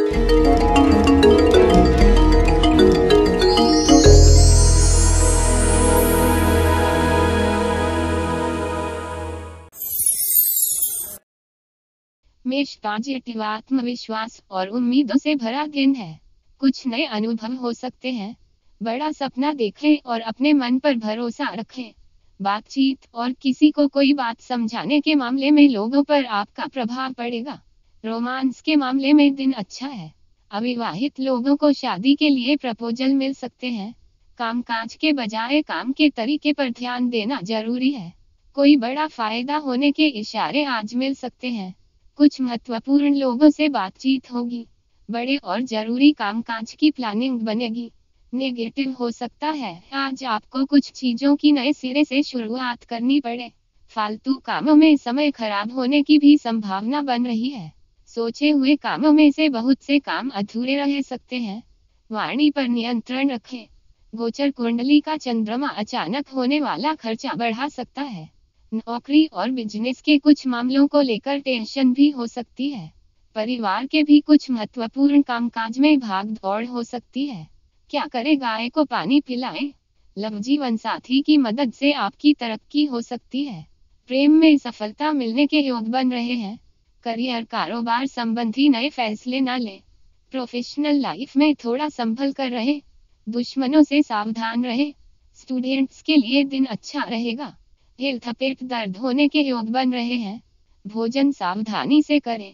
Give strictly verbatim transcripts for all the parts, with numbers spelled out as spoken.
मेष पॉजिटिव आत्मविश्वास और उम्मीदों से भरा दिन है। कुछ नए अनुभव हो सकते हैं। बड़ा सपना देखें और अपने मन पर भरोसा रखें। बातचीत और किसी को कोई बात समझाने के मामले में लोगों पर आपका प्रभाव पड़ेगा। रोमांस के मामले में दिन अच्छा है। अविवाहित लोगों को शादी के लिए प्रपोजल मिल सकते हैं। कामकाज के बजाय काम के तरीके पर ध्यान देना जरूरी है। कोई बड़ा फायदा होने के इशारे आज मिल सकते हैं। कुछ महत्वपूर्ण लोगों से बातचीत होगी। बड़े और जरूरी कामकाज की प्लानिंग बनेगी। नेगेटिव हो सकता है, आज आपको कुछ चीजों की नए सिरे से शुरुआत करनी पड़े। फालतू कामों में समय खराब होने की भी संभावना बन रही है। सोचे हुए कामों में से बहुत से काम अधूरे रह सकते हैं। वाणी पर नियंत्रण रखें। गोचर कुंडली का चंद्रमा अचानक होने वाला खर्चा बढ़ा सकता है। नौकरी और बिजनेस के कुछ मामलों को लेकर टेंशन भी हो सकती है। परिवार के भी कुछ महत्वपूर्ण कामकाज में भाग दौड़ हो सकती है। क्या करें, गाय को पानी पिलाएं। लव जीवन साथी की मदद से आपकी तरक्की हो सकती है। प्रेम में सफलता मिलने के योग बन रहे हैं। करियर कारोबार संबंधी नए फैसले न लें। प्रोफेशनल लाइफ में थोड़ा संभल कर रहे। दुश्मनों से सावधान रहे। स्टूडेंट्स के लिए दिन अच्छा रहेगा। हेल्थ पेट दर्द होने के योग बन रहे हैं। भोजन सावधानी से करें।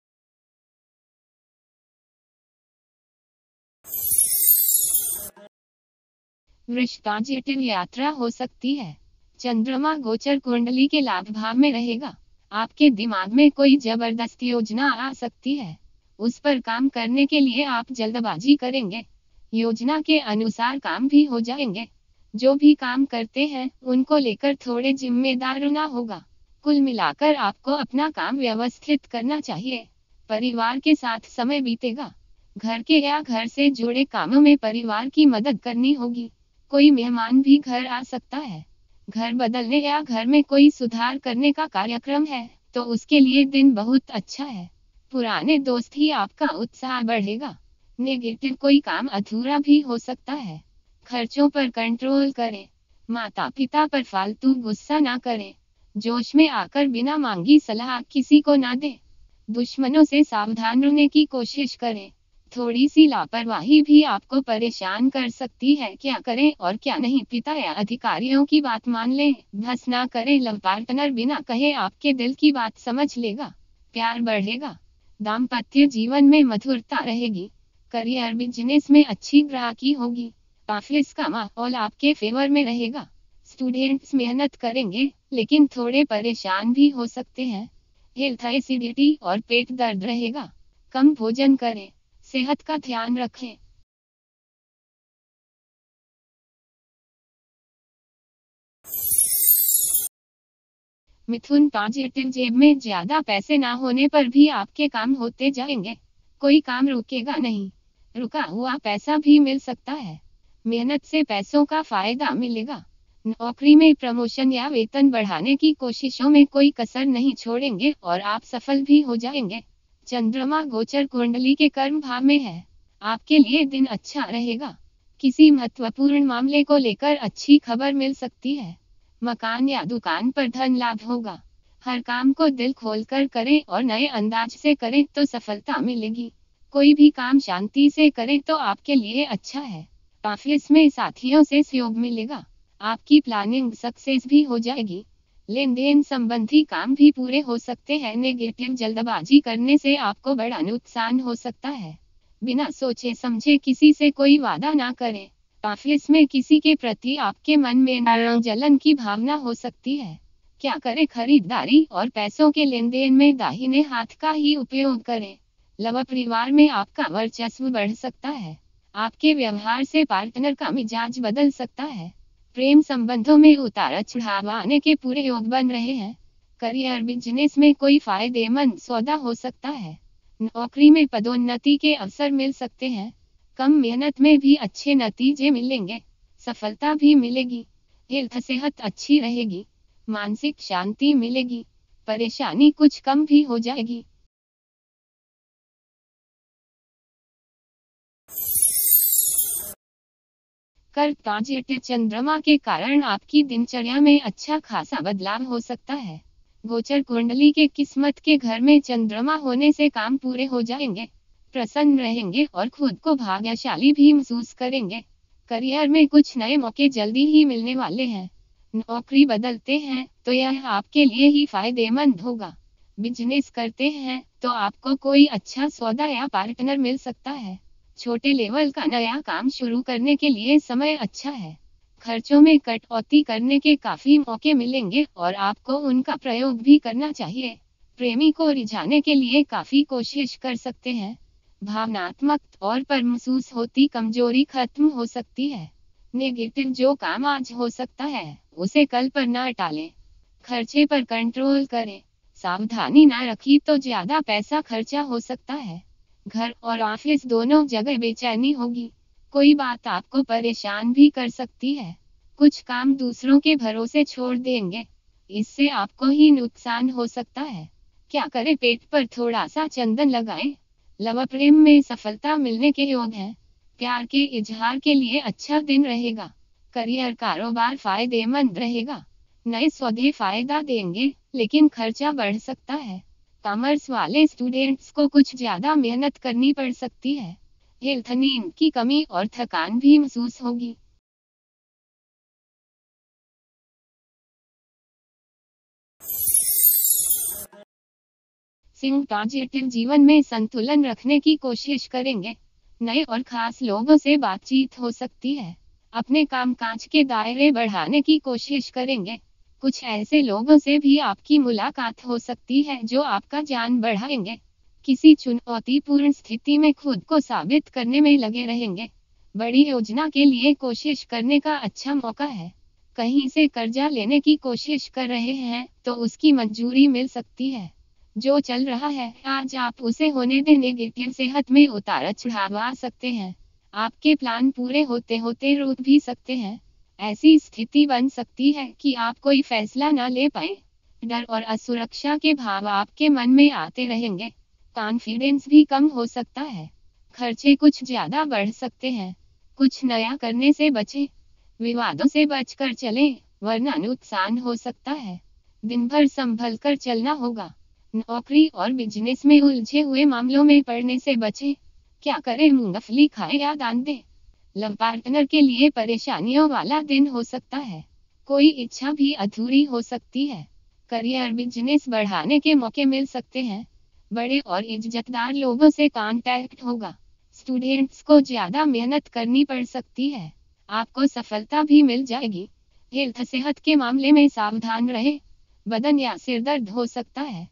वृष पॉजिटिव यात्रा हो सकती है। चंद्रमा गोचर कुंडली के लाभ भाव में रहेगा। आपके दिमाग में कोई जबरदस्त योजना आ सकती है। उस पर काम करने के लिए आप जल्दबाजी करेंगे। योजना के अनुसार काम भी हो जाएंगे। जो भी काम करते हैं उनको लेकर थोड़े जिम्मेदार रहना होगा। कुल मिलाकर आपको अपना काम व्यवस्थित करना चाहिए। परिवार के साथ समय बीतेगा। घर के या घर से जुड़े कामों में परिवार की मदद करनी होगी। कोई मेहमान भी घर आ सकता है। घर बदलने या घर में कोई सुधार करने का कार्यक्रम है तो उसके लिए दिन बहुत अच्छा है। पुराने दोस्त ही आपका उत्साह बढ़ेगा। नेगेटिव कोई काम अधूरा भी हो सकता है। खर्चों पर कंट्रोल करें। माता पिता पर फालतू गुस्सा ना करें। जोश में आकर बिना मांगी सलाह किसी को ना दें। दुश्मनों से सावधान रहने की कोशिश करें। थोड़ी सी लापरवाही भी आपको परेशान कर सकती है। क्या करें और क्या नहीं, पिता या अधिकारियों की बात मान लें। भस ना करें। लव पार्टनर बिना कहे आपके दिल की बात समझ लेगा। प्यार बढ़ेगा। दाम्पत्य जीवन में मधुरता रहेगी। करियर बिजनेस में अच्छी ग्राहकी होगी। ऑफिस का माहौल आपके फेवर में रहेगा। स्टूडेंट्स मेहनत करेंगे लेकिन थोड़े परेशान भी हो सकते हैं। हेल्थ एसिडिटी और पेट दर्द रहेगा। कम भोजन करें। सेहत का ध्यान रखें। मिथुन पॉजिटिव, जेब में ज्यादा पैसे ना होने पर भी आपके काम होते जाएंगे। कोई काम रुकेगा नहीं। रुका हुआ पैसा भी मिल सकता है। मेहनत से पैसों का फायदा मिलेगा। नौकरी में प्रमोशन या वेतन बढ़ाने की कोशिशों में कोई कसर नहीं छोड़ेंगे और आप सफल भी हो जाएंगे। चंद्रमा गोचर कुंडली के कर्म भाव में है। आपके लिए दिन अच्छा रहेगा। किसी महत्वपूर्ण मामले को लेकर अच्छी खबर मिल सकती है। मकान या दुकान पर धन लाभ होगा। हर काम को दिल खोलकर करें और नए अंदाज से करें तो सफलता मिलेगी। कोई भी काम शांति से करें तो आपके लिए अच्छा है। ऑफिस में साथियों से सहयोग मिलेगा। आपकी प्लानिंग सक्सेस भी हो जाएगी। लेन देन संबंधी काम भी पूरे हो सकते हैं। नेगेटिव, जल्दबाजी करने से आपको बड़ा नुकसान हो सकता है। बिना सोचे समझे किसी से कोई वादा ना करें। ऑफिस में किसी के प्रति आपके मन में नाराज जलन की भावना हो सकती है। क्या करें, खरीदारी और पैसों के लेन देन में दाहिने हाथ का ही उपयोग करें। लव परिवार में आपका वर्चस्व बढ़ सकता है। आपके व्यवहार से पार्टनर का मिजाज बदल सकता है। प्रेम संबंधों में उतार चढ़ाव आने के पूरे योग बन रहे हैं। करियर बिजनेस में कोई फायदेमंद सौदा हो सकता है। नौकरी में पदोन्नति के अवसर मिल सकते हैं। कम मेहनत में भी अच्छे नतीजे मिलेंगे। सफलता भी मिलेगी। हेल्थ सेहत अच्छी रहेगी। मानसिक शांति मिलेगी। परेशानी कुछ कम भी हो जाएगी। कर्क पॉजिटिव चंद्रमा के कारण आपकी दिनचर्या में अच्छा खासा बदलाव हो सकता है। गोचर कुंडली के किस्मत के घर में चंद्रमा होने से काम पूरे हो जाएंगे, प्रसन्न रहेंगे और खुद को भाग्यशाली भी महसूस करेंगे। करियर में कुछ नए मौके जल्दी ही मिलने वाले हैं। नौकरी बदलते हैं तो यह आपके लिए ही फायदेमंद होगा। बिजनेस करते हैं तो आपको कोई अच्छा सौदा या पार्टनर मिल सकता है। छोटे लेवल का नया काम शुरू करने के लिए समय अच्छा है। खर्चों में कटौती करने के काफी मौके मिलेंगे और आपको उनका प्रयोग भी करना चाहिए। प्रेमी को रिझाने के लिए काफी कोशिश कर सकते हैं। भावनात्मक तौर पर महसूस होती कमजोरी खत्म हो सकती है। नेगेटिव जो काम आज हो सकता है उसे कल पर ना टालें। खर्चे पर कंट्रोल करें। सावधानी ना रखी तो ज्यादा पैसा खर्चा हो सकता है। घर और ऑफिस दोनों जगह बेचैनी होगी। कोई बात आपको परेशान भी कर सकती है। कुछ काम दूसरों के भरोसे छोड़ देंगे, इससे आपको ही नुकसान हो सकता है। क्या करें, पेट पर थोड़ा सा चंदन लगाएं। लव प्रेम में सफलता मिलने के योग हैं। प्यार के इजहार के लिए अच्छा दिन रहेगा। करियर कारोबार फायदेमंद रहेगा। नए सौदे फायदा देंगे लेकिन खर्चा बढ़ सकता है। कॉमर्स वाले स्टूडेंट्स को कुछ ज्यादा मेहनत करनी पड़ सकती है। हेल्थ नींद की कमी और थकान भी महसूस होगी। सिंह पॉजिटिव जीवन में संतुलन रखने की कोशिश करेंगे। नए और खास लोगों से बातचीत हो सकती है। अपने कामकाज के दायरे बढ़ाने की कोशिश करेंगे। कुछ ऐसे लोगों से भी आपकी मुलाकात हो सकती है जो आपका ज्ञान बढ़ाएंगे। किसी चुनौतीपूर्ण स्थिति में खुद को साबित करने में लगे रहेंगे। बड़ी योजना के लिए कोशिश करने का अच्छा मौका है। कहीं से कर्जा लेने की कोशिश कर रहे हैं तो उसकी मंजूरी मिल सकती है। जो चल रहा है आज आप उसे होने दें। नेगेटिव सेहत में उतार चढ़ाव आ सकते हैं। आपके प्लान पूरे होते होते रुक भी सकते हैं। ऐसी स्थिति बन सकती है कि आप कोई फैसला न ले पाए। डर और असुरक्षा के भाव आपके मन में आते रहेंगे। कॉन्फिडेंस भी कम हो सकता है। खर्चे कुछ ज्यादा बढ़ सकते हैं। कुछ नया करने से बचें। विवादों से बचकर चलें वरना नुकसान हो सकता है। दिन भर संभल कर चलना होगा। नौकरी और बिजनेस में उलझे हुए मामलों में पड़ने से बचें। क्या करें, मूंगफली खाएं या दान दें। लव पार्टनर के लिए परेशानियों वाला दिन हो सकता है। कोई इच्छा भी अधूरी हो सकती है। करियर बिजनेस बढ़ाने के मौके मिल सकते हैं। बड़े और इज्जतदार लोगों से कांटेक्ट होगा। स्टूडेंट्स को ज्यादा मेहनत करनी पड़ सकती है। आपको सफलता भी मिल जाएगी। हेल्थ सेहत के मामले में सावधान रहें। बदन या सिर दर्द हो सकता है।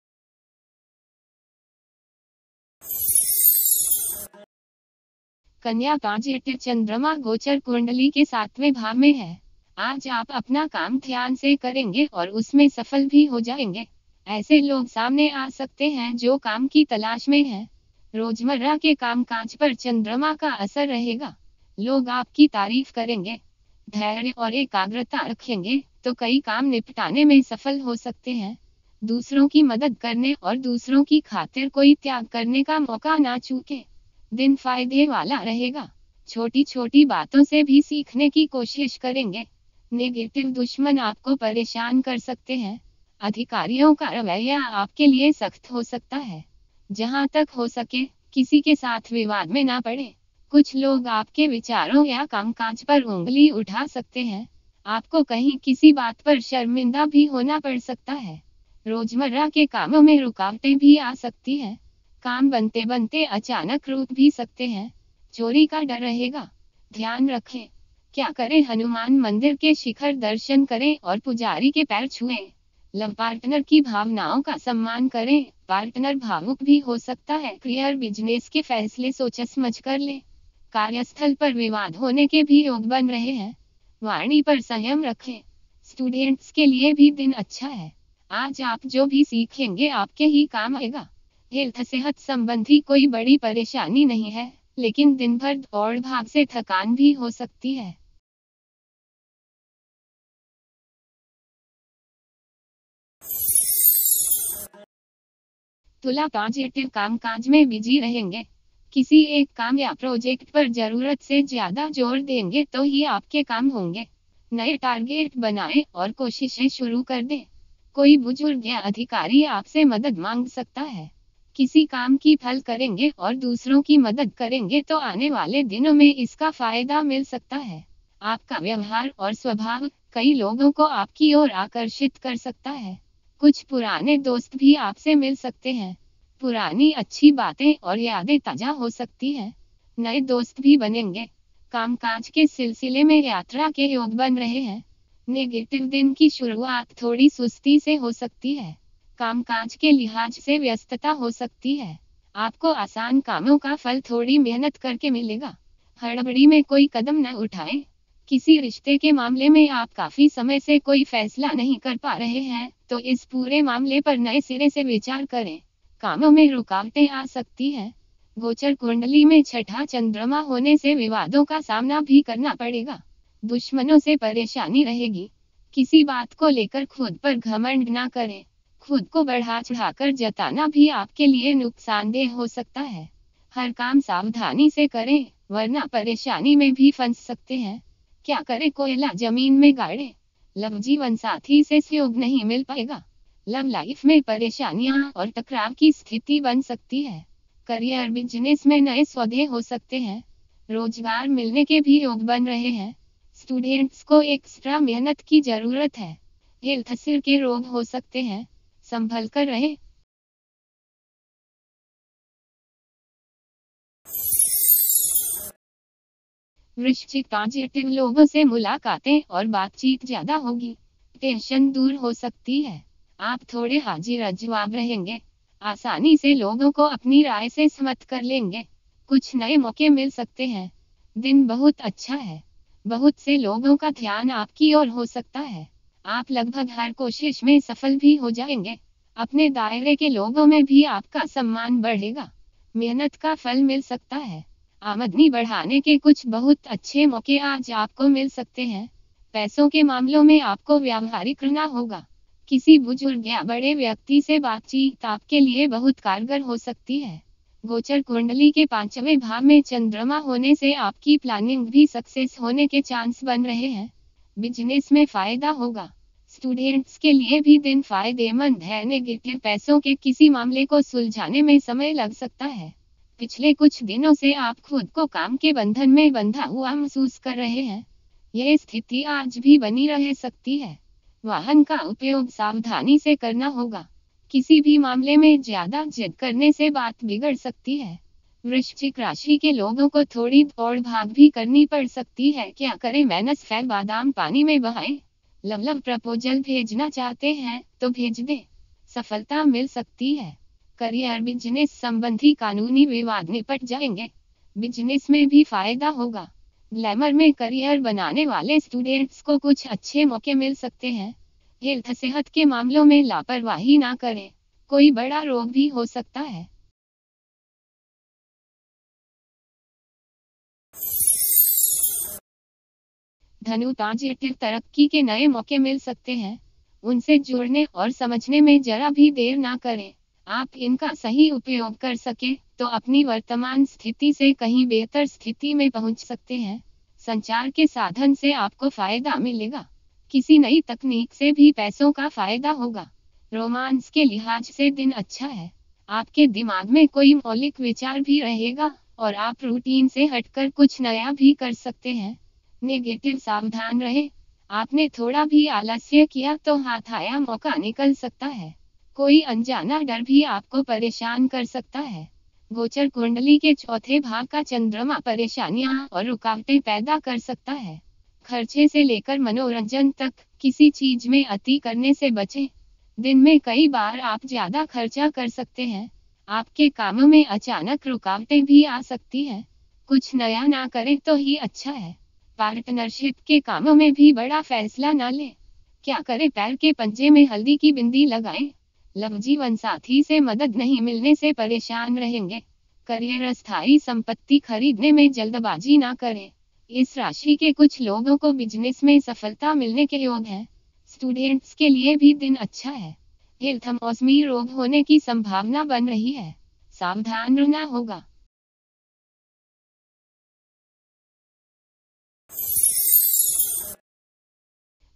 कन्या पॉजिटिव चंद्रमा गोचर कुंडली के सातवें भाव में है। आज आप अपना काम ध्यान से करेंगे और उसमें सफल भी हो जाएंगे। ऐसे लोग सामने आ सकते हैं जो काम की तलाश में हैं। रोजमर्रा के कामकाज पर चंद्रमा का असर रहेगा। लोग आपकी तारीफ करेंगे। धैर्य और एकाग्रता रखेंगे तो कई काम निपटाने में सफल हो सकते हैं। दूसरों की मदद करने और दूसरों की खातिर कोई त्याग करने का मौका ना चूके। दिन फायदे वाला रहेगा। छोटी छोटी बातों से भी सीखने की कोशिश करेंगे। नेगेटिव दुश्मन आपको परेशान कर सकते हैं। अधिकारियों का रवैया आपके लिए सख्त हो सकता है। जहां तक हो सके किसी के साथ विवाद में ना पड़े। कुछ लोग आपके विचारों या कामकाज पर उंगली उठा सकते हैं। आपको कहीं किसी बात पर शर्मिंदा भी होना पड़ सकता है। रोजमर्रा के कामों में रुकावटें भी आ सकती हैं। काम बनते बनते अचानक रुक भी सकते हैं। चोरी का डर रहेगा। ध्यान रखें। क्या करें, हनुमान मंदिर के शिखर दर्शन करें और पुजारी के पैर छुएं। लव पार्टनर की भावनाओं का सम्मान करें। पार्टनर भावुक भी हो सकता है। करियर बिजनेस के फैसले सोच समझ कर लें। कार्यस्थल पर विवाद होने के भी योग बन रहे हैं। वाणी पर संयम रखें। स्टूडेंट्स के लिए भी दिन अच्छा है। आज आप जो भी सीखेंगे आपके ही काम आएगा। हेल्थ सेहत संबंधी कोई बड़ी परेशानी नहीं है, लेकिन दिन भर दौड़ भाग से थकान भी हो सकती है। तुला पॉजिटिव कामकाज में बिजी रहेंगे। किसी एक काम या प्रोजेक्ट पर जरूरत से ज्यादा जोर देंगे तो ही आपके काम होंगे। नए टारगेट बनाएं और कोशिशें शुरू कर दें। कोई बुजुर्ग या अधिकारी आपसे मदद मांग सकता है। किसी काम की फल करेंगे और दूसरों की मदद करेंगे तो आने वाले दिनों में इसका फायदा मिल सकता है। आपका व्यवहार और स्वभाव कई लोगों को आपकी ओर आकर्षित कर सकता है। कुछ पुराने दोस्त भी आपसे मिल सकते हैं। पुरानी अच्छी बातें और यादें ताजा हो सकती हैं। नए दोस्त भी बनेंगे। कामकाज के सिलसिले में यात्रा के योग बन रहे हैं। नेगेटिव दिन की शुरुआत थोड़ी सुस्ती से हो सकती है। कामकाज के लिहाज से व्यस्तता हो सकती है। आपको आसान कामों का फल थोड़ी मेहनत करके मिलेगा। हड़बड़ी में कोई कदम न उठाएं। किसी रिश्ते के मामले में आप काफी समय से कोई फैसला नहीं कर पा रहे हैं, तो इस पूरे मामले पर नए सिरे से विचार करें। कामों में रुकावटें आ सकती हैं। गोचर कुंडली में छठा चंद्रमा होने से विवादों का सामना भी करना पड़ेगा। दुश्मनों से परेशानी रहेगी। किसी बात को लेकर खुद पर घमंड ना करें। खुद को बढ़ा चढ़ाकर जताना भी आपके लिए नुकसानदेह हो सकता है। हर काम सावधानी से करें, वरना परेशानी में भी फंस सकते हैं। क्या करें, कोयला जमीन में गाड़े। लव जीवन साथी से सहयोग नहीं मिल पाएगा। लव लाइफ में परेशानियां और टकराव की स्थिति बन सकती है। करियर बिजनेस में नए सौदे हो सकते हैं। रोजगार मिलने के भी योग बन रहे हैं। स्टूडेंट्स को एक्स्ट्रा मेहनत की जरूरत है। हेल्थ सिर के रोग हो सकते हैं, संभल कर रहे। वृश्चिक, पॉजिटिव लोगों से मुलाकातें और बातचीत ज्यादा होगी। टेंशन दूर हो सकती है। आप थोड़े हाजिर जवाब रहेंगे। आसानी से लोगों को अपनी राय से सहमत कर लेंगे। कुछ नए मौके मिल सकते हैं। दिन बहुत अच्छा है। बहुत से लोगों का ध्यान आपकी ओर हो सकता है। आप लगभग हर कोशिश में सफल भी हो जाएंगे। अपने दायरे के लोगों में भी आपका सम्मान बढ़ेगा। मेहनत का फल मिल सकता है। आमदनी बढ़ाने के कुछ बहुत अच्छे मौके आज आपको मिल सकते हैं। पैसों के मामलों में आपको व्यावहारिक रहना होगा। किसी बुजुर्ग या बड़े व्यक्ति से बातचीत आपके लिए बहुत कारगर हो सकती है। गोचर कुंडली के पांचवें भाव में चंद्रमा होने से आपकी प्लानिंग भी सक्सेस होने के चांस बन रहे हैं। बिजनेस में फायदा होगा। स्टूडेंट्स के लिए भी दिन फायदेमंद है। नेगेटिव पैसों के किसी मामले को सुलझाने में समय लग सकता है। पिछले कुछ दिनों से आप खुद को काम के बंधन में बंधा हुआ महसूस कर रहे हैं। यह स्थिति आज भी बनी रह सकती है। वाहन का उपयोग सावधानी से करना होगा। किसी भी मामले में ज्यादा जिद करने से बात बिगड़ सकती है। वृश्चिक राशि के लोगों को थोड़ी दौड़ भाग भी करनी पड़ सकती है। क्या करें, मेहनत फैल बादाम पानी में बहाएं। लव लव प्रपोजल भेजना चाहते हैं तो भेज दें। सफलता मिल सकती है। करियर बिजनेस संबंधी कानूनी विवाद निपट जाएंगे। बिजनेस में भी फायदा होगा। ग्लैमर में करियर बनाने वाले स्टूडेंट्स को कुछ अच्छे मौके मिल सकते हैं। हेल्थ सेहत के मामलों में लापरवाही ना करें। कोई बड़ा रोग भी हो सकता है। धनु, पॉजिटिव तरक्की के नए मौके मिल सकते हैं। उनसे जुड़ने और समझने में जरा भी देर ना करें। आप इनका सही उपयोग कर सके तो अपनी वर्तमान स्थिति से कहीं बेहतर स्थिति में पहुंच सकते हैं। संचार के साधन से आपको फायदा मिलेगा। किसी नई तकनीक से भी पैसों का फायदा होगा। रोमांस के लिहाज से दिन अच्छा है। आपके दिमाग में कोई मौलिक विचार भी रहेगा और आप रूटीन से हटकर कुछ नया भी कर सकते हैं। नेगेटिव, सावधान रहे। आपने थोड़ा भी आलस्य किया तो हाथ आया मौका निकल सकता है। कोई अनजाना डर भी आपको परेशान कर सकता है। गोचर कुंडली के चौथे भाव का चंद्रमा परेशानियां और रुकावटें पैदा कर सकता है। खर्चे से लेकर मनोरंजन तक किसी चीज में अति करने से बचें। दिन में कई बार आप ज्यादा खर्चा कर सकते हैं। आपके कामों में अचानक रुकावटें भी आ सकती हैं। कुछ नया ना करें तो ही अच्छा है। पार्टनरशिप के कामों में भी बड़ा फैसला ना लें। क्या करें, पैर के पंजे में हल्दी की बिंदी लगाएं। लव जीवन साथी से मदद नहीं मिलने से परेशान रहेंगे। करियर, अस्थायी संपत्ति खरीदने में जल्दबाजी ना करें। इस राशि के कुछ लोगों को बिजनेस में सफलता मिलने के योग हैं। स्टूडेंट्स के लिए भी दिन अच्छा है। हेल्थ, मौसमी रोग होने की संभावना बन रही है। सावधान रहना होगा।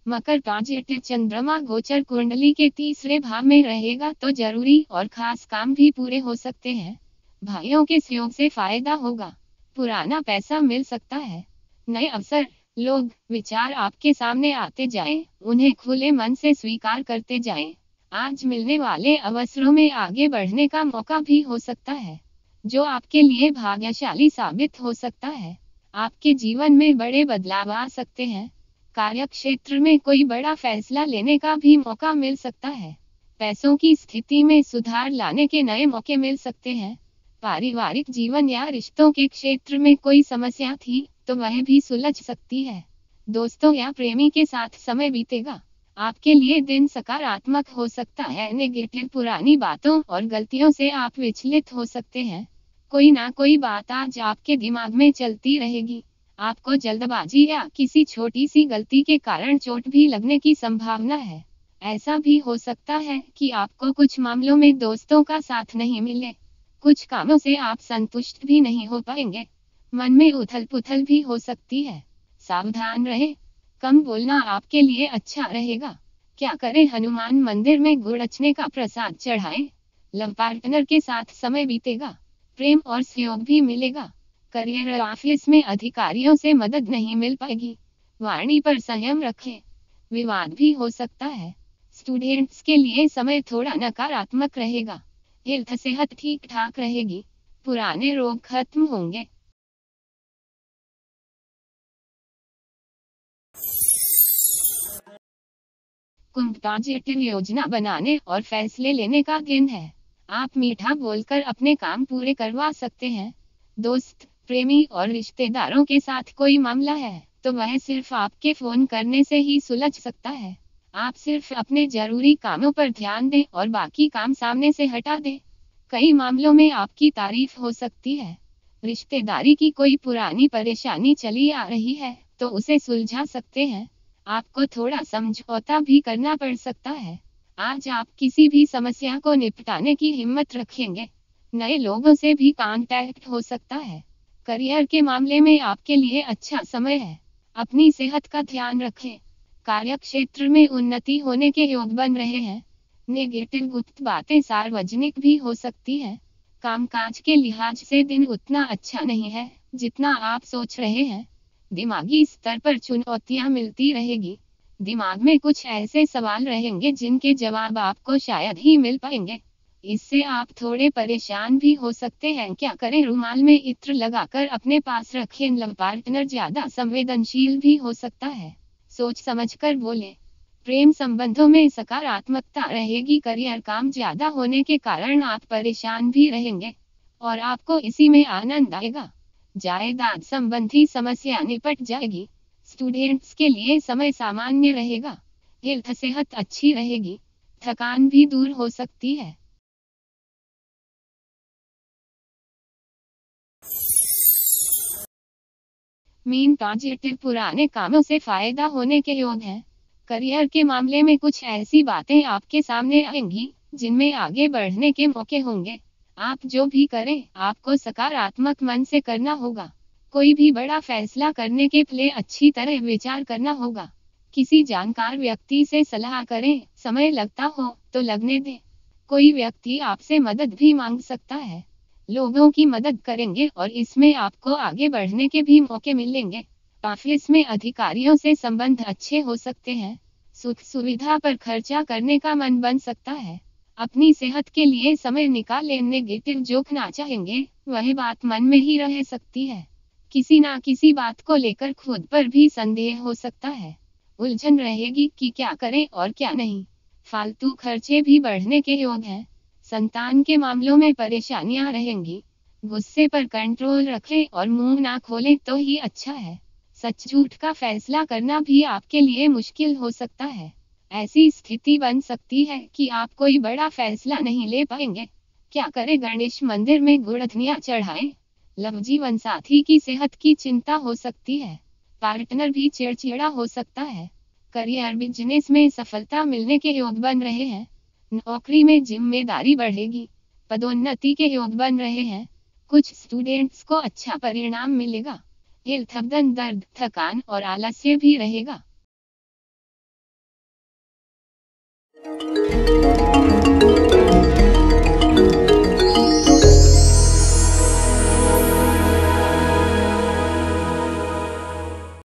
मकर ट्रांजिट चंद्रमा गोचर कुंडली के तीसरे भाव में रहेगा तो जरूरी और खास काम भी पूरे हो सकते हैं। भाइयों के सहयोग से फायदा होगा। पुराना पैसा मिल सकता है। नए अवसर, लोग, विचार आपके सामने आते जाएं, उन्हें खुले मन से स्वीकार करते जाएं। आज मिलने वाले अवसरों में आगे बढ़ने का मौका भी हो सकता है, जो आपके लिए भाग्यशाली साबित हो सकता है। आपके जीवन में बड़े बदलाव आ सकते हैं। कार्य क्षेत्र में कोई बड़ा फैसला लेने का भी मौका मिल सकता है। पैसों की स्थिति में सुधार लाने के नए मौके मिल सकते हैं। पारिवारिक जीवन या रिश्तों के क्षेत्र में कोई समस्या थी तो वह भी सुलझ सकती है। दोस्तों या प्रेमी के साथ समय बीतेगा। आपके लिए दिन सकारात्मक हो सकता है। नेगेटिव पुरानी बातों और गलतियों से आप विचलित हो सकते हैं। कोई ना कोई बात आज आपके दिमाग में चलती रहेगी। आपको जल्दबाजी या किसी छोटी सी गलती के कारण चोट भी लगने की संभावना है। ऐसा भी हो सकता है कि आपको कुछ मामलों में दोस्तों का साथ नहीं मिले। कुछ कामों से आप संतुष्ट भी नहीं हो पाएंगे। मन में उथल पुथल भी हो सकती है। सावधान रहें। कम बोलना आपके लिए अच्छा रहेगा। क्या करें? हनुमान मंदिर में गुड़ अचने का प्रसाद चढ़ाएं। लव पार्टनर के साथ समय बीतेगा। प्रेम और सहयोग भी मिलेगा। करियर ऑफिस में अधिकारियों से मदद नहीं मिल पाएगी। वाणी पर संयम रखें। विवाद भी हो सकता है। स्टूडेंट्स के लिए समय थोड़ा नकारात्मक रहेगा। हेल्थ सेहत ठीक ठाक रहेगी। पुराने रोग खत्म होंगे। कुंभ ट्रांजिट योजना बनाने और फैसले लेने का दिन है। आप मीठा बोलकर अपने काम पूरे करवा सकते हैं। दोस्त, प्रेमी और रिश्तेदारों के साथ कोई मामला है तो वह सिर्फ आपके फोन करने से ही सुलझ सकता है। आप सिर्फ अपने जरूरी कामों पर ध्यान दें और बाकी काम सामने से हटा दें। कई मामलों में आपकी तारीफ हो सकती है। रिश्तेदारी की कोई पुरानी परेशानी चली आ रही है तो उसे सुलझा सकते हैं। आपको थोड़ा समझौता भी करना पड़ सकता है। आज आप किसी भी समस्या को निपटाने की हिम्मत रखेंगे। नए लोगों से भी कांटेक्ट हो सकता है। करियर के मामले में आपके लिए अच्छा समय है। अपनी सेहत का ध्यान रखें। कार्य क्षेत्र में उन्नति होने के योग बन रहे हैं। नेगेटिव गुप्त बातें सार्वजनिक भी हो सकती हैं। कामकाज के लिहाज से दिन उतना अच्छा नहीं है जितना आप सोच रहे हैं। दिमागी स्तर पर चुनौतियां मिलती रहेगी। दिमाग में कुछ ऐसे सवाल रहेंगे जिनके जवाब आपको शायद ही मिल पाएंगे। इससे आप थोड़े परेशान भी हो सकते हैं। क्या करें? रुमाल में इत्र लगाकर अपने पास रखें। लव पार्टनर ज्यादा संवेदनशील भी हो सकता है। सोच समझकर बोलें। प्रेम संबंधों में सकारात्मकता रहेगी। करियर काम ज्यादा होने के कारण आप परेशान भी रहेंगे और आपको इसी में आनंद आएगा। जायदाद संबंधी समस्या निपट जाएगी। स्टूडेंट्स के लिए समय सामान्य रहेगा। हेल्थ सेहत अच्छी रहेगी। थकान भी दूर हो सकती है। मीन ट्रांजिट पुराने कामों से फायदा होने के योग हैं। करियर के मामले में कुछ ऐसी बातें आपके सामने आएंगी जिनमें आगे बढ़ने के मौके होंगे। आप जो भी करें आपको सकारात्मक मन से करना होगा। कोई भी बड़ा फैसला करने के पहले अच्छी तरह विचार करना होगा। किसी जानकार व्यक्ति से सलाह करें। समय लगता हो तो लगने दें। कोई व्यक्ति आपसे मदद भी मांग सकता है। लोगों की मदद करेंगे और इसमें आपको आगे बढ़ने के भी मौके मिलेंगे। ऑफिस में अधिकारियों से संबंध अच्छे हो सकते हैं। सुख सुविधा पर खर्चा करने का मन बन सकता है। अपनी सेहत के लिए समय निकालें। नेगेटिव जो ना चाहेंगे वह बात मन में ही रह सकती है। किसी ना किसी बात को लेकर खुद पर भी संदेह हो सकता है। उलझन रहेगी कि क्या करें और क्या नहीं। फालतू खर्चे भी बढ़ने के योग हैं। संतान के मामलों में परेशानियां रहेंगी। गुस्से पर कंट्रोल रखें और मुंह ना खोलें तो ही अच्छा है। सच झूठ का फैसला करना भी आपके लिए मुश्किल हो सकता है। ऐसी स्थिति बन सकती है कि आप कोई बड़ा फैसला नहीं ले पाएंगे। क्या करें? गणेश मंदिर में गुड़धनिया चढ़ाएं। लव जीवन साथी की सेहत की चिंता हो सकती है। पार्टनर भी चिड़चिड़ा हो सकता है। करियर बिजनेस में सफलता मिलने के योग बन रहे हैं। नौकरी में जिम्मेदारी बढ़ेगी। पदोन्नति के योग बन रहे हैं। कुछ स्टूडेंट्स को अच्छा परिणाम मिलेगा। हेल्थ बदन दर्द, थकान और आलस्य भी रहेगा।